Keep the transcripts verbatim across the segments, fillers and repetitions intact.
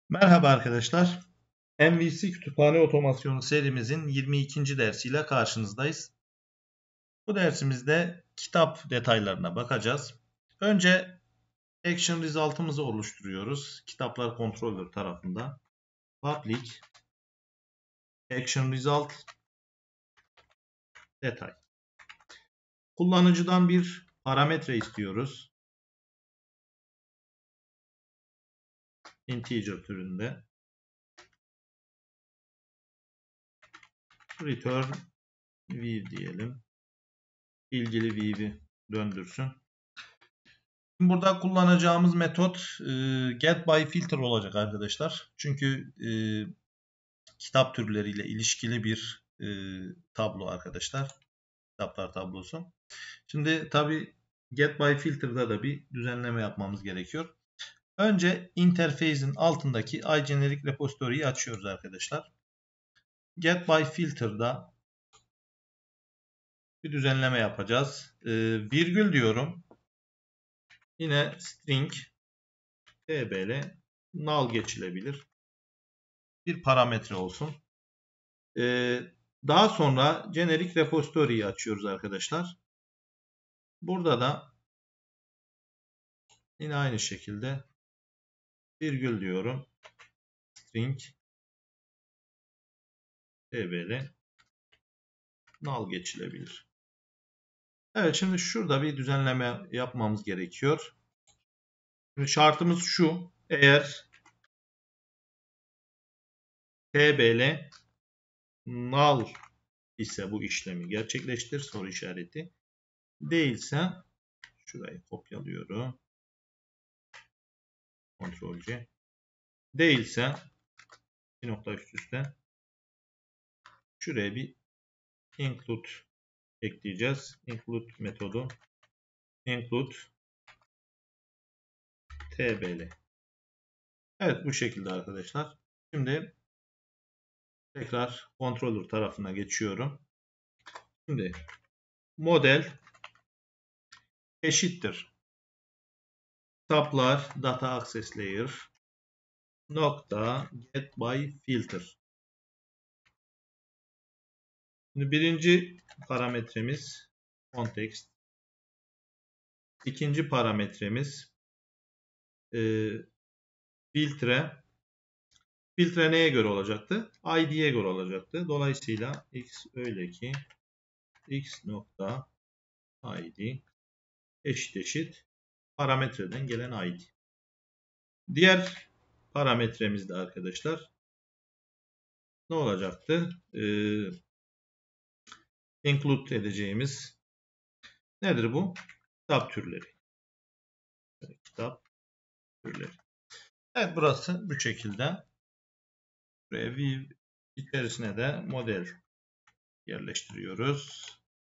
Merhaba arkadaşlar. M V C Kütüphane Otomasyonu serimizin yirmi ikinci dersiyle karşınızdayız. Bu dersimizde kitap detaylarına bakacağız. Önce Action Result'ımızı oluşturuyoruz. Kitaplar Controller tarafından. Public Action Result detay. Kullanıcıdan bir parametre istiyoruz. Integer türünde. Return view diyelim. İlgili view'i döndürsün. Burada kullanacağımız metot e, get by filter olacak arkadaşlar. Çünkü e, kitap türleriyle ilişkili bir e, tablo arkadaşlar. Kitaplar tablosu. Şimdi tabi get by filter'da da bir düzenleme yapmamız gerekiyor. Önce interface'in altındaki iGeneric repository'yi açıyoruz arkadaşlar. Get by filter'da bir düzenleme yapacağız. E, virgül diyorum. Yine string tbl null geçilebilir bir parametre olsun. Ee, daha sonra generic repository'yi açıyoruz arkadaşlar. Burada da yine aynı şekilde virgül diyorum. String tbl null geçilebilir. Evet, şimdi şurada bir düzenleme yapmamız gerekiyor. Şimdi şartımız şu. Eğer tbl null ise bu işlemi gerçekleştir soru işareti. Değilse şurayı kopyalıyorum. Ctrl C. Değilse bir nokta üst üste şuraya bir include ekleyeceğiz. Include metodu include tbl. Evet, bu şekilde arkadaşlar. Şimdi tekrar controller tarafına geçiyorum. Şimdi model eşittir tablar data access layer nokta get by filter. Şimdi birinci parametremiz context. İkinci parametremiz e, filtre. Filtre neye göre olacaktı? I D'ye göre olacaktı. Dolayısıyla x öyle ki x nokta id eşit eşit parametreden gelen id. Diğer parametremizde arkadaşlar ne olacaktı? Ee, include edeceğimiz nedir bu? Kitap türleri. Kitap türleri. Evet, burası bu şekilde. Buraya view içerisine de model yerleştiriyoruz.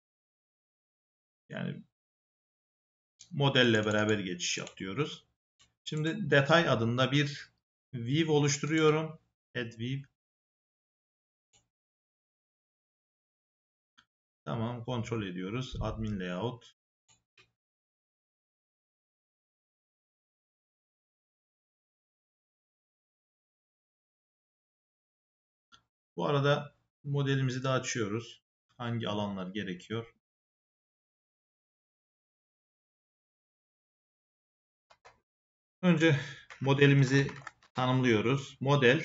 Yani modelle beraber geçiş yapıyoruz. Şimdi detay adında bir view oluşturuyorum. Add view. Tamam, kontrol ediyoruz. Admin layout. Bu arada modelimizi de açıyoruz. Hangi alanlar gerekiyor? Önce modelimizi tanımlıyoruz. Model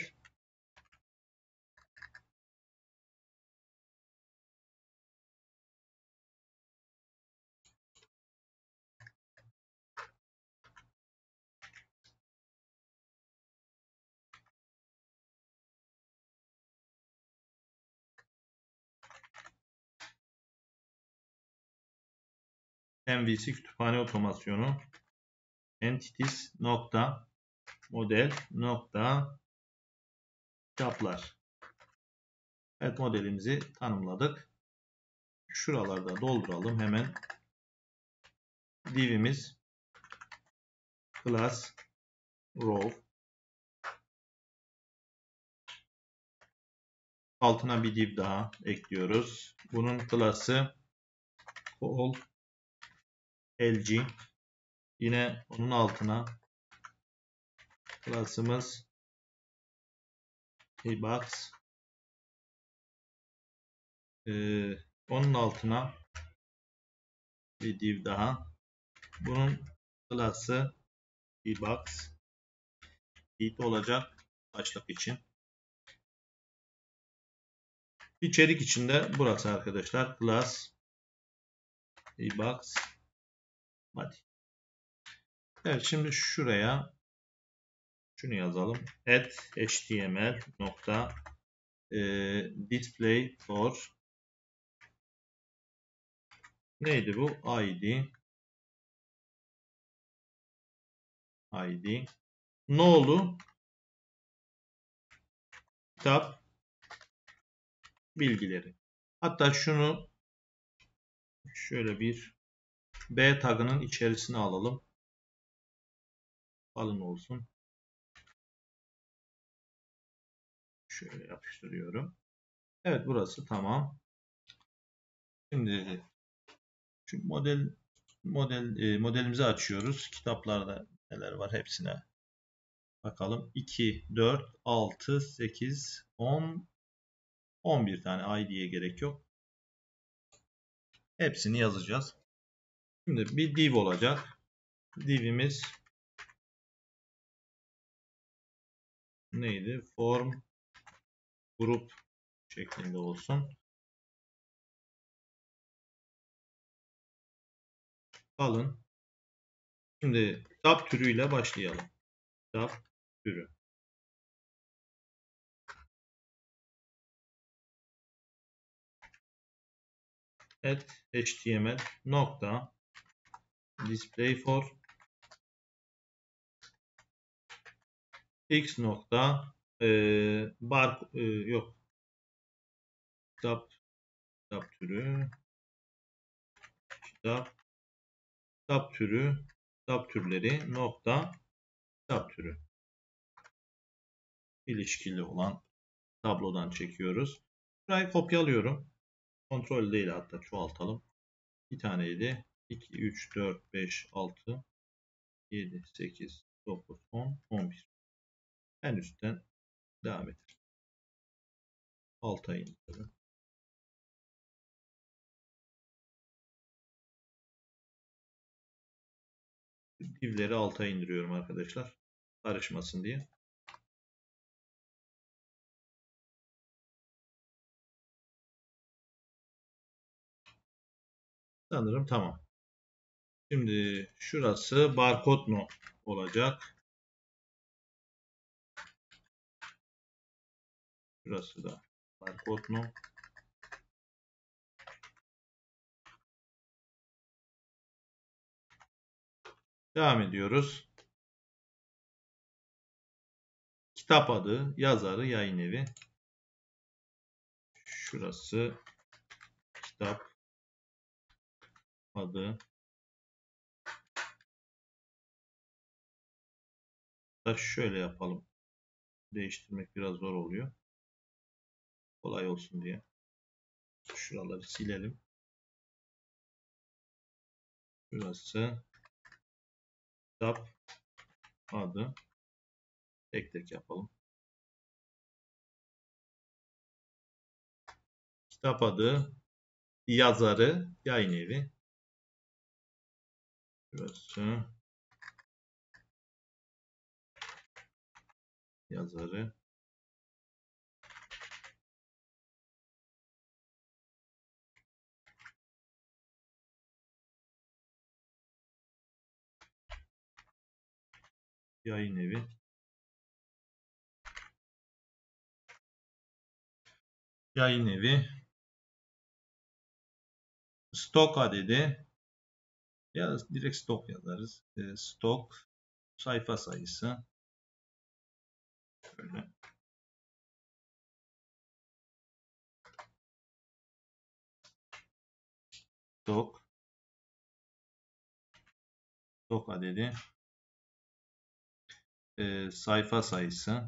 M V C kütüphane otomasyonu entities nokta model nokta kitaplar. Evet, modelimizi tanımladık. Şuralarda dolduralım hemen. Divimiz class row. Altına bir div daha ekliyoruz. Bunun class'ı call lg. Yine onun altına class'ımız Box. Ee, onun altına bir div daha. Bunun class'ı Box id olacak başlık için. İçerik içinde burası arkadaşlar. Class Box body. Evet, şimdi şuraya şunu yazalım. Add html nokta e, display for neydi bu? id id nolu kitap bilgileri. Hatta şunu şöyle bir B tagının içerisine alalım. Kalın olsun. Şöyle yapıştırıyorum. Evet, burası tamam. Şimdi şu model model e, modelimizi açıyoruz. Kitaplarda neler var hepsine bakalım. iki, dört, altı, sekiz, on, on bir tane I D'ye gerek yok. Hepsini yazacağız. Şimdi bir div olacak. Divimiz neydi? Form group şeklinde olsun. Alın. Şimdi kitap türüyle başlayalım. Kitap türü. Add html nokta display for x nokta e, bar e, yok kitap kitap türü kitap kitap türü kitap türleri nokta kitap türü ilişkili olan tablodan çekiyoruz. Burayı kopyalıyorum. Kontrol değil, hatta çoğaltalım. Bir taneydi. iki, üç, dört, beş, altı, yedi, sekiz, dokuz, on, on bir. En üstten devam edelim. Alta indirelim. Divleri alta indiriyorum arkadaşlar. Karışmasın diye. Sanırım tamam. Şimdi şurası barkod no olacak. Şurası da barkod no. Devam ediyoruz. Kitap adı, yazarı, yayın evi. Şurası kitap adı. Da şöyle yapalım. Değiştirmek biraz zor oluyor. Kolay olsun diye. Şuraları silelim. Şurası kitap adı. Tek tek yapalım. Kitap adı, yazarı, yayın evi. Şurası yazarı. Yayın evi. Yayın evi. Stok adedi. Ya direkt stok yazarız. E, stok sayfa sayısı. Şöyle. Stok. Stok adedi. E, sayfa sayısı.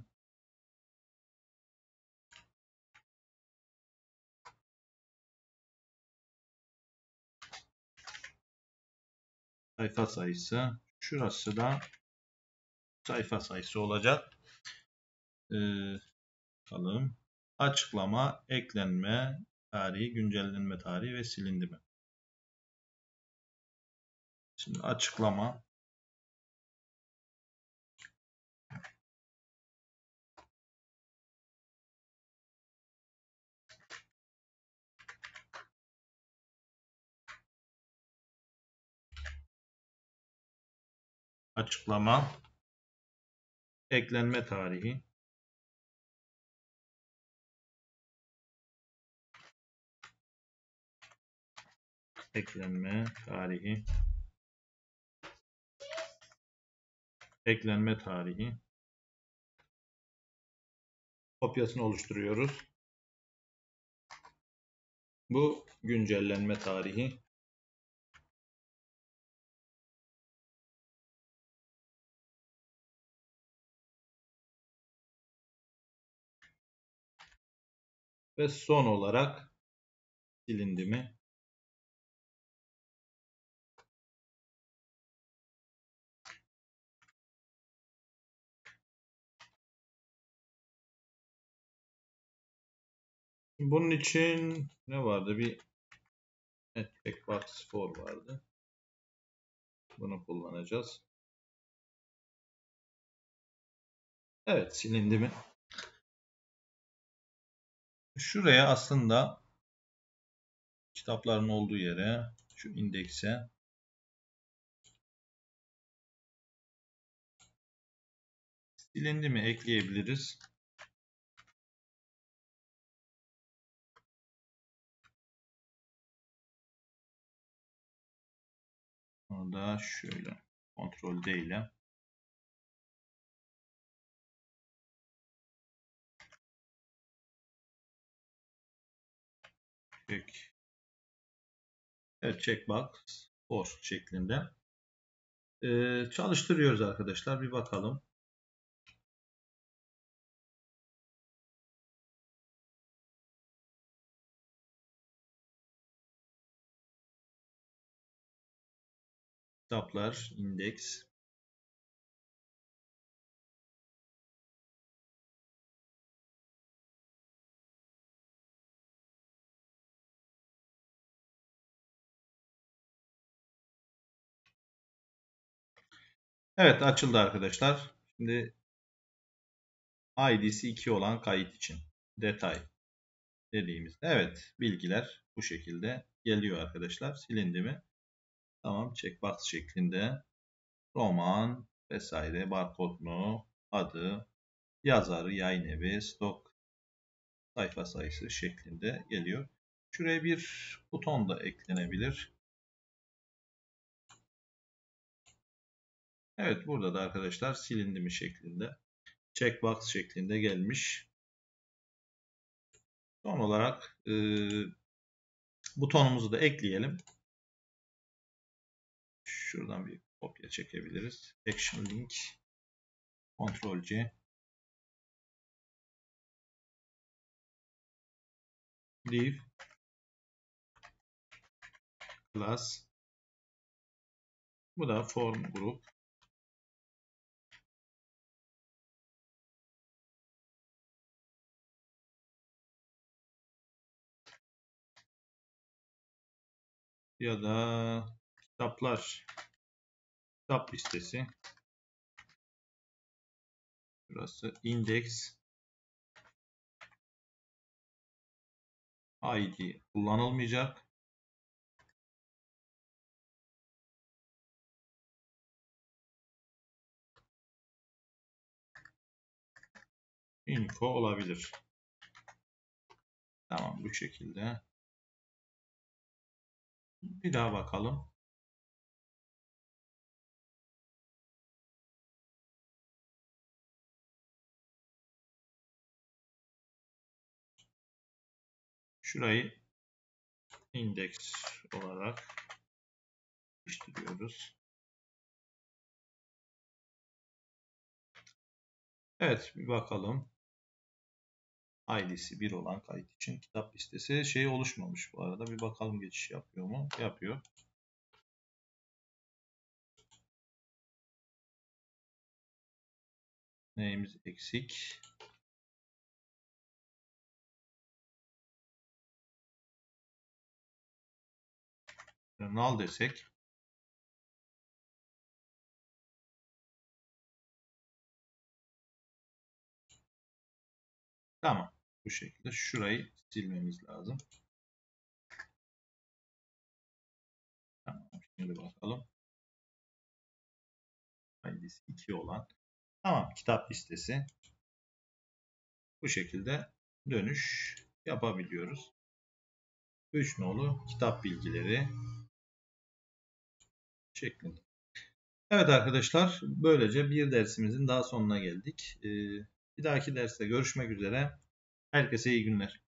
Sayfa sayısı. Şurası da sayfa sayısı olacak. Ee, Bakalım. Açıklama, eklenme tarihi, güncellenme tarihi ve silindi mi? Şimdi açıklama. Açıklama, eklenme tarihi. Eklenme tarihi. Eklenme tarihi. Kopyasını oluşturuyoruz. Bu güncellenme tarihi. Ve son olarak silindi mi? Bunun için ne vardı? Bir checkbox for vardı. Bunu kullanacağız. Evet, silindi mi? Şuraya aslında kitapların olduğu yere, şu indekse silindi mi ekleyebiliriz. Onu da şöyle kontrol D ile check. Evet, checkbox for şeklinde ee, çalıştırıyoruz arkadaşlar. Bir bakalım. Kitaplar, indeks. Evet, açıldı arkadaşlar. Şimdi I D'si iki olan kayıt için detay dediğimizde evet, bilgiler bu şekilde geliyor arkadaşlar. Silindi mi? Tamam, checkbox şeklinde roman vesaire, barkodunu, adı, yazarı, yayın evi, stok, sayfa sayısı şeklinde geliyor. Şuraya bir buton da eklenebilir. Evet, burada da arkadaşlar silindi mi şeklinde, checkbox şeklinde gelmiş. Son olarak e, butonumuzu da ekleyelim. Şuradan bir kopya çekebiliriz. Action link, Ctrl C, leave class. Bu da form group. Ya da kitaplar, kitap listesi. Burası index I D kullanılmayacak. Info olabilir. Tamam, bu şekilde. Bir daha bakalım. Şurayı index olarak değiştiriyoruz. Evet, bir bakalım. I D'si bir olan kayıt için kitap listesi şey oluşmamış bu arada. Bir bakalım geçiş yapıyor mu? Yapıyor. Neyimiz eksik? null desek. Tamam. Bu şekilde şurayı silmemiz lazım. Tamam. Şimdi bakalım. I D'si iki olan. Tamam. Kitap listesi. Bu şekilde dönüş yapabiliyoruz. üç nolu kitap bilgileri şeklinde. Evet arkadaşlar, böylece bir dersimizin daha sonuna geldik. Bir dahaki derste görüşmek üzere. Herkese iyi günler.